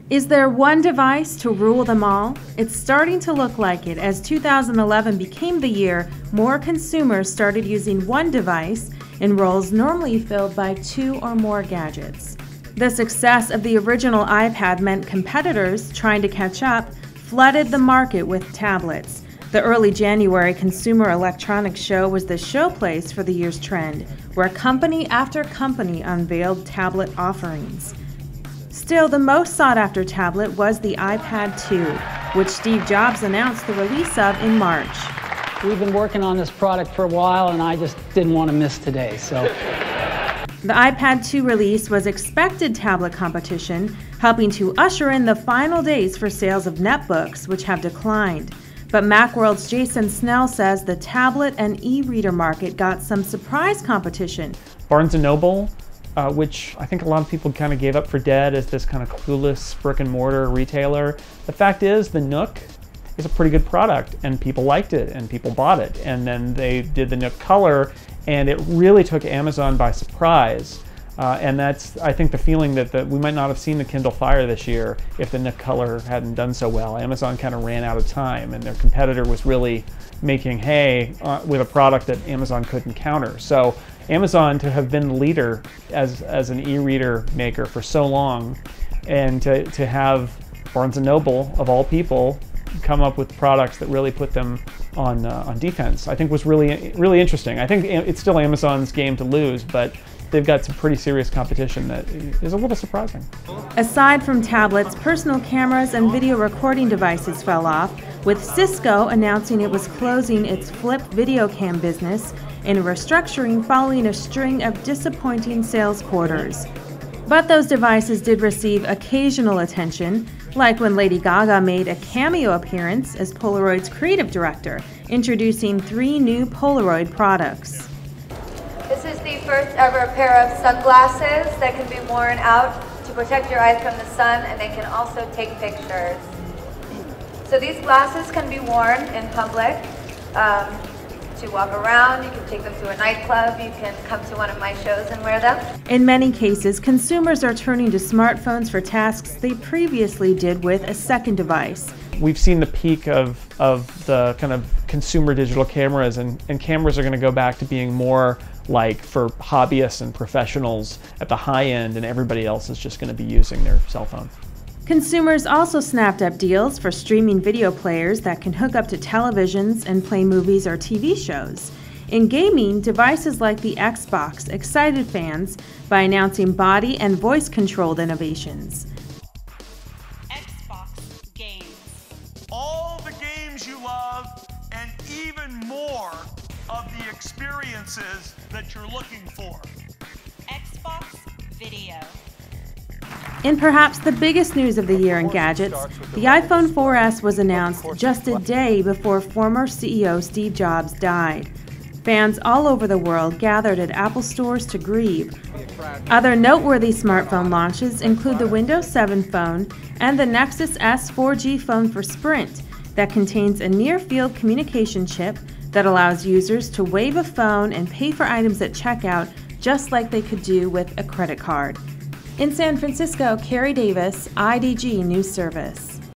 Is there one device to rule them all? It's starting to look like it, as 2011 became the year more consumers started using one device in roles normally filled by two or more gadgets. The success of the original iPad meant competitors trying to catch up flooded the market with tablets. The early January Consumer Electronics Show was the showplace for the year's trend, where company after company unveiled tablet offerings. Still, the most sought-after tablet was the iPad 2, which Steve Jobs announced the release of in March. We've been working on this product for a while, and I just didn't want to miss today, so. The iPad 2 release was expected tablet competition, helping to usher in the final days for sales of netbooks, which have declined. But Macworld's Jason Snell says the tablet and e-reader market got some surprise competition. Barnes & Noble, which I think a lot of people kind of gave up for dead as this kind of clueless brick-and-mortar retailer. The fact is, the Nook is a pretty good product, and people liked it, and people bought it. And then they did the Nook Color, and it really took Amazon by surprise. And that's, I think, the feeling that we might not have seen the Kindle Fire this year if the Nook Color hadn't done so well. Amazon kind of ran out of time, and their competitor was really making hay with a product that Amazon couldn't counter. So Amazon, to have been the leader as an e-reader maker for so long, and to have Barnes & Noble, of all people, come up with products that really put them on defense, I think was really interesting. I think it's still Amazon's game to lose, but they've got some pretty serious competition that is a little surprising. Aside from tablets, personal cameras and video recording devices fell off, with Cisco announcing it was closing its Flip video cam business in a restructuring following a string of disappointing sales quarters. But those devices did receive occasional attention, like when Lady Gaga made a cameo appearance as Polaroid's creative director, introducing 3 new Polaroid products. This is the first ever pair of sunglasses that can be worn out to protect your eyes from the sun, and they can also take pictures. So these glasses can be worn in public to walk around. You can take them to a nightclub. You can come to one of my shows and wear them. In many cases, consumers are turning to smartphones for tasks they previously did with a second device. We've seen the peak of the kind of consumer digital cameras, and cameras are going to go back to being more like for hobbyists and professionals at the high end, and everybody else is just going to be using their cell phone. Consumers also snapped up deals for streaming video players that can hook up to televisions and play movies or TV shows. In gaming, devices like the Xbox excited fans by announcing body and voice-controlled innovations. Xbox games. All the games you love, and even more of the experiences that you're looking for. Xbox Video. In perhaps the biggest news of the year in gadgets, the iPhone 4S was announced just a day before former CEO Steve Jobs died. Fans all over the world gathered at Apple stores to grieve. Other noteworthy smartphone launches include the Windows 7 phone and the Nexus S 4G phone for Sprint that contains a near-field communication chip that allows users to wave a phone and pay for items at checkout just like they could do with a credit card. In San Francisco, Carrie Davis, IDG News Service.